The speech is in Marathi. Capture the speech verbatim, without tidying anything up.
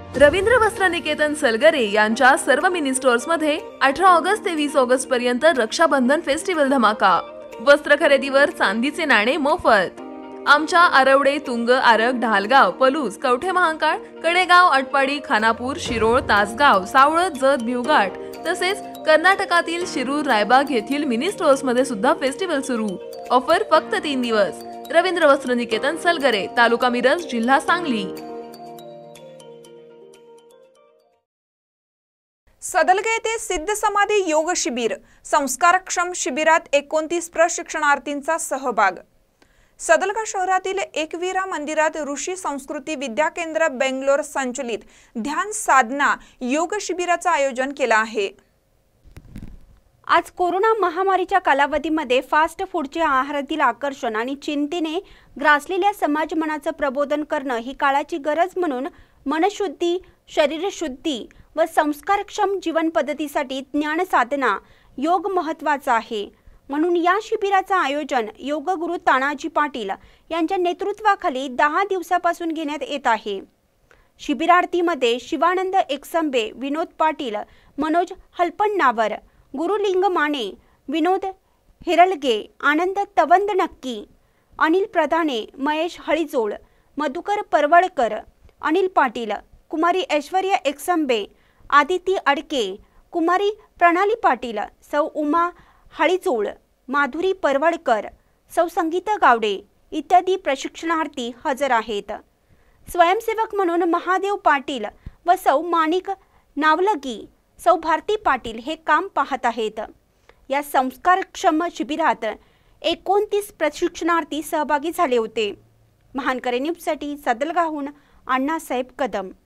रवींद्र वस्त्र निकेतन सलगरे यांच्या सर्व मिनी स्टोअर्स मध्ये अठरा ऑगस्ट ते वीस ऑगस्ट पर्यंत रक्षाबंधन फेस्टिवल धमाका। वस्त्र खरेदीवर चांदीचे नाणे मोफत। आमच्या आरवडे, तुंग, आरग, ढालगाव, पलूस, कवठे महांकाळ, कडेगाव, अटपाडी, खानापूर, शिरोळ, तासगाव, सावळत, जत, भिवघाट तसेच कर्नाटकातील शिरूर, रायबाग येथील मिनी स्टोअर्स मध्ये सुद्धा फेस्टिवल सुरू। ऑफर फक्त तीन दिवस। रवींद्र वस्त्र निकेतन सलगरे, तालुका मिरज, जिल्हा सांगली। सदलगे येथे सिद्ध समाधी योग शिबिर, संस्कारक्षम शिबिरात एकोणतीस प्रशिक्षणार्थींचा सहभाग। सदलगा शहरातील एकवीरा मंदिरात ऋषी संस्कृती विद्या केंद्र बेंगलोर संचलित ध्यान साधना योग शिबिराचं आयोजन केलं आहे। आज कोरोना महामारीच्या कालावधीमध्ये फास्ट फूडचे आहारातील आकर्षण आणि चिंतेने ग्रासलेल्या समाज मनाचं प्रबोधन करणं ही काळाची गरज म्हणून मनशुद्धी, शरीरशुद्धी व संस्कारक्षम जीवन पद्धतीसाठी ज्ञान साधना योग महत्त्वाचा आहे। म्हणून या शिबिराचं आयोजन योगगुरु तानाजी पाटील यांच्या नेतृत्वाखाली दहा दिवसापासून घेण्यात येत आहे। शिबिरार्थीमध्ये शिवानंद एकसंबे, विनोद पाटील, मनोज हलपण्णावर, गुरुलिंग माने, विनोद हिरलगे, आनंद तवंद नक्की, अनिल प्रधाने, महेश हळीजोळ, मधुकर परवळकर, अनिल पाटील, कुमारी ऐश्वर्या एकसंबे, आदिती अडके, कुमारी प्रणाली पाटील, सौ उमा हळीजोळ, माधुरी परवळकर, सौ संगीता गावडे इत्यादी प्रशिक्षणार्थी हजर आहेत। स्वयंसेवक म्हणून महादेव पाटील व सौ माणिक नावलगी, सौ भारती पाटील हे काम पाहत आहेत। या संस्कारक्षम शिबिरात एकोणतीस प्रशिक्षणार्थी सहभागी झाले होते। महानकरे न्यूजसाठी सदलगाहून अण्णासाहेब कदम।